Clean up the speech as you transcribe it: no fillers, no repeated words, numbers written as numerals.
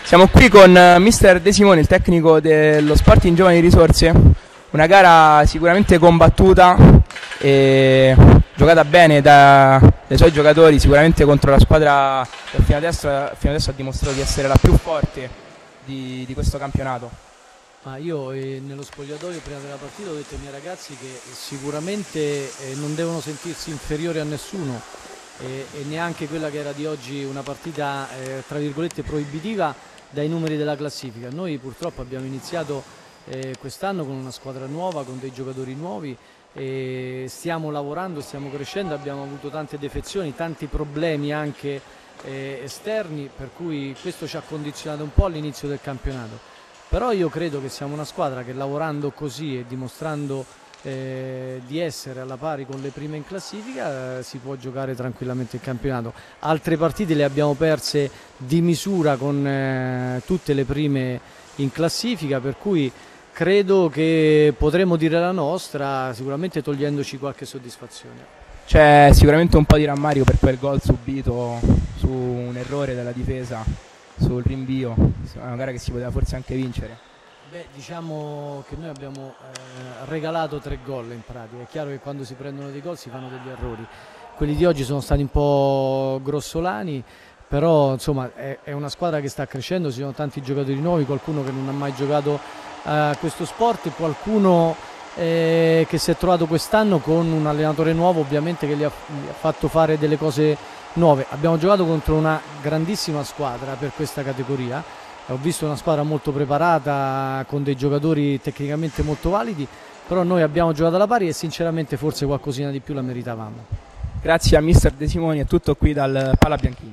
Siamo qui con mister De Simone, il tecnico dello Sporting Giovani Risorse. Una gara sicuramente combattuta e giocata bene dai suoi giocatori, sicuramente contro la squadra che fino adesso ha dimostrato di essere la più forte di questo campionato. Ma io nello spogliatoio prima della partita ho detto ai miei ragazzi che sicuramente non devono sentirsi inferiori a nessuno e neanche quella che era di oggi una partita tra virgolette proibitiva dai numeri della classifica. Noi purtroppo abbiamo iniziato quest'anno con una squadra nuova, con dei giocatori nuovi, e stiamo lavorando, stiamo crescendo, abbiamo avuto tante defezioni, tanti problemi anche esterni, per cui questo ci ha condizionato un po' all'inizio del campionato. Però io credo che siamo una squadra che lavorando così e dimostrando di essere alla pari con le prime in classifica si può giocare tranquillamente il campionato. Altre partite le abbiamo perse di misura con tutte le prime in classifica, per cui credo che potremo dire la nostra, sicuramente togliendoci qualche soddisfazione. C'è sicuramente un po' di rammarico per quel gol subito su un errore della difesa sul rinvio, è una gara che si poteva forse anche vincere. Beh, diciamo che noi abbiamo regalato 3 gol in pratica. È chiaro che quando si prendono dei gol si fanno degli errori. Quelli di oggi sono stati un po' grossolani, però insomma è una squadra che sta crescendo, ci sono tanti giocatori nuovi, qualcuno che non ha mai giocato a questo sport, qualcuno che si è trovato quest'anno con un allenatore nuovo ovviamente che gli ha fatto fare delle cose nuove. Abbiamo giocato contro una grandissima squadra per questa categoria. Ho visto una squadra molto preparata con dei giocatori tecnicamente molto validi, però noi abbiamo giocato alla pari e sinceramente forse qualcosina di più la meritavamo. Grazie a mister De Simone, è tutto qui dal Pala Bianchini.